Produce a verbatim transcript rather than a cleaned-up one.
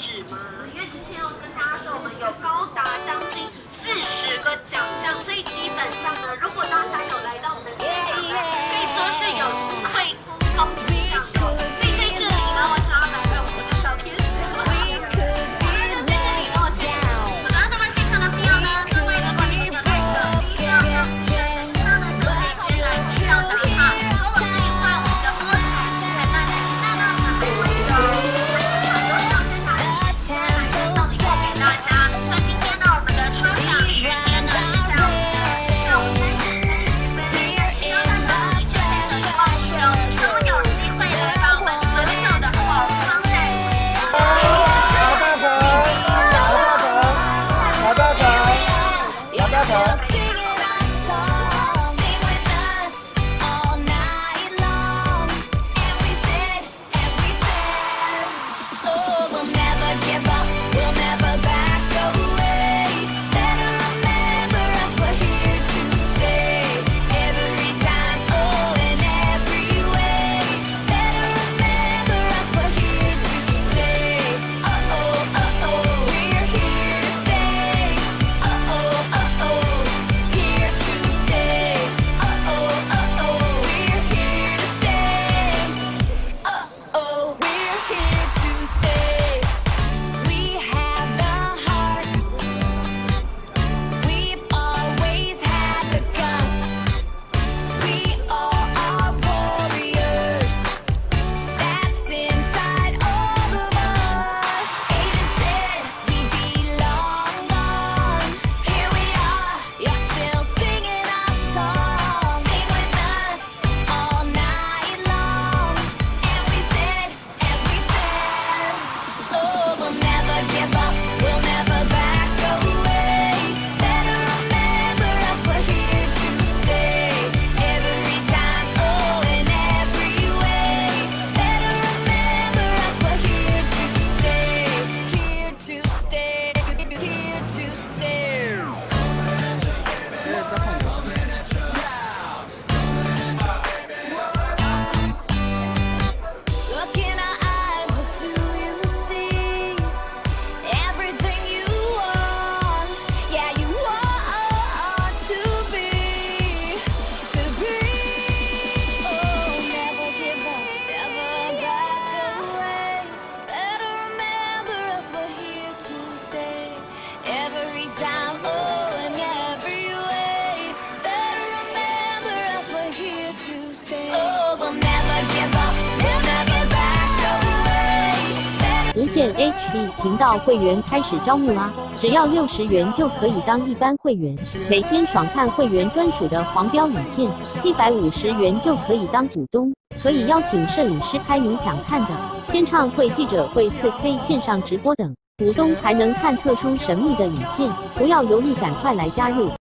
止吗？因为今天要跟大家说，我们有高达将近四十个奖项，所以基本上呢，如果大家有来到我们现场呢，可以说是有会公司上的。所以在这里呢，我想要来为我们的小天使。 无线 H D 频道会员开始招募啦！只要六十元就可以当一般会员，每天爽看会员专属的黄标影片；七百五十元就可以当股东，可以邀请摄影师拍你想看的签唱会、记者会、四 K 线上直播等。股东还能看特殊神秘的影片，不要犹豫，赶快来加入！